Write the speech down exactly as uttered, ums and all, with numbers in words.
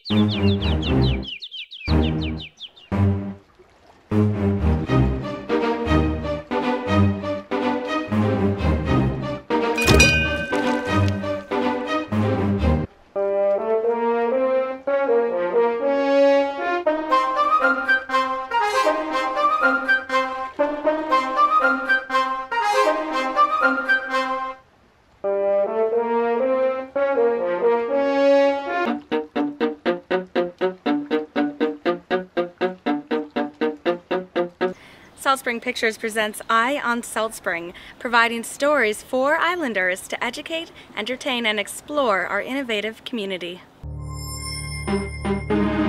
Saltspring Pictures presents Eye on Saltspring, providing stories for islanders to educate, entertain, and explore our innovative community.